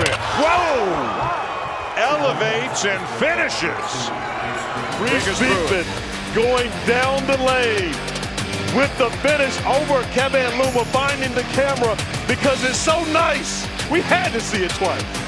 it. Whoa! Elevates and finishes. Reece Beekman going down the lane with the finish over Keve and Aluma, finding the camera because it's so nice. We had to see it twice.